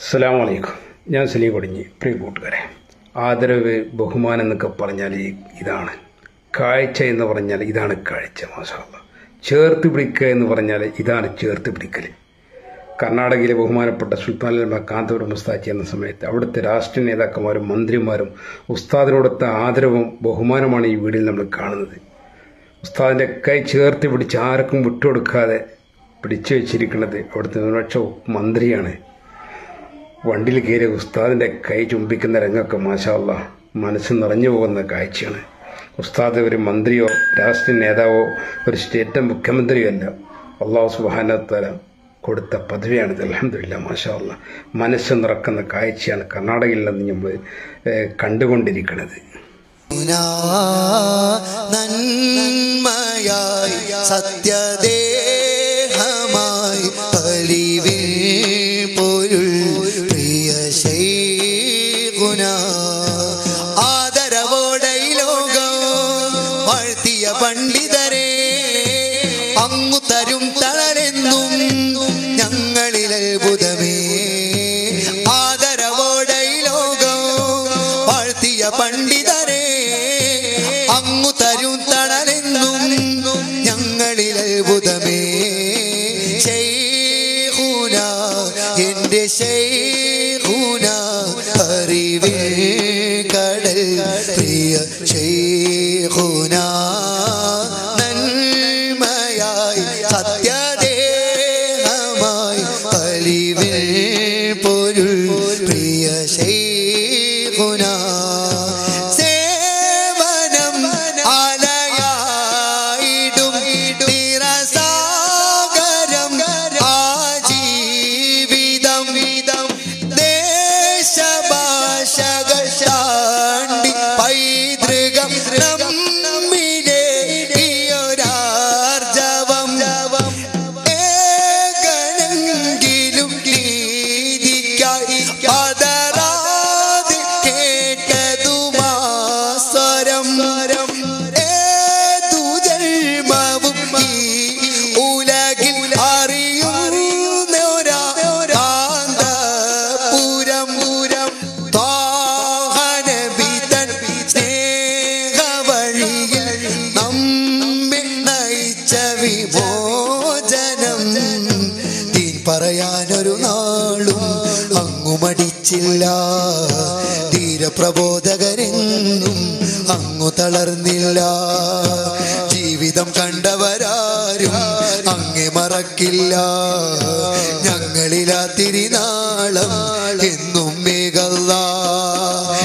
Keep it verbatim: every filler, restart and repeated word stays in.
അസ്സലാമു അലൈക്കും. ഞാൻ സലീം കൊടിഞ്ഞി. പ്രിയ കൂട്ടുകാരെ, ആദരവ്, ബഹുമാനം എന്നൊക്കെ പറഞ്ഞാൽ ഇതാണ്. കാഴ്ച എന്ന് പറഞ്ഞാൽ ഇതാണ് കാഴ്ച. മാഷാ അല്ലാഹ്. ചേർത്ത് പിടിക്കുക എന്ന് പറഞ്ഞാൽ ഇതാണ് ചേർത്ത് പിടിക്കൽ. കർണാടകയിലെ ബഹുമാനപ്പെട്ട സുൽത്താനുൽ കാന്തപുരം ഉസ്താദ് എന്ന സമയത്ത് അവിടുത്തെ രാഷ്ട്രീയ നേതാക്കന്മാരും മന്ത്രിമാരും ഉസ്താദിനോടൊത്ത ആദരവും ബഹുമാനമാണ് ഈ വീഡിയോയിൽ നമ്മൾ കാണുന്നത്. ഉസ്താദിൻ്റെ കൈ ചേർത്ത് പിടിച്ച് ആർക്കും വിട്ടുകൊടുക്കാതെ പിടിച്ചു വെച്ചിരിക്കുന്നത് അവിടുത്തെ ന്യൂനപക്ഷ മന്ത്രിയാണ്. വണ്ടിയിൽ കയറിയ ഉസ്താദിൻ്റെ കൈ ചുംബിക്കുന്ന രംഗമൊക്കെ മാഷാ അല്ലാഹ് മനസ്സ് നിറഞ്ഞു പോകുന്ന കാഴ്ചയാണ്. ഉസ്താദ് ഒരു മന്ത്രിയോ രാഷ്ട്രീയ നേതാവോ ഒരു സ്റ്റേറ്റ് മുഖ്യമന്ത്രിയോ അല്ല. അല്ലാഹു സുബ്ഹാനഹു വ തആല കൊടുത്ത പദവിയാണിത്. അൽഹംദുലില്ലാഹ് മാഷാ അല്ലാഹ്. മനസ്സ് നിറക്കുന്ന കാഴ്ചയാണ് കർണാടകയിൽ നിന്ന് നമ്മൾ കണ്ടുകൊണ്ടിരിക്കുന്നത്. നന്മയായി സത്യദേഹമായി പലിവിൽ പൊരുൾ പ്രിയ ശൈഖുന ആദരവോടെ ലോകം വാഴ്ത്തിയ പണ്ഡിതരെ അങ്ങു തരും തളരെന്നും ഞങ്ങളിൽ അത്ഭുതമേ. ആദരവോടെ ലോകം വാഴ്ത്തിയ പണ്ഡിതരെ അങ്ങു തരും തണലെന്നും ഞങ്ങളിൽ അത്ഭുതമേ. ശൈഖുന എന്റെ ശൈഖുന അറിവിൽ കടൽ പ്രിയ ശൈഖുന നന്മയായി സത്യദേഹമായി പലിവിൽ പൊരുൾ പ്രിയ ശൈഖുന പറയാനൊരു നാളും അങ്ങു മടിച്ചില്ല. ധീരപ്രബോധകരെന്നും അങ്ങു തളർന്നില്ല. ജീവിതം കണ്ടവരാരും അങ്ങെ മറക്കില്ല. ഞങ്ങളിലാ തിരുനാളം എന്നും മേഘല്ലാ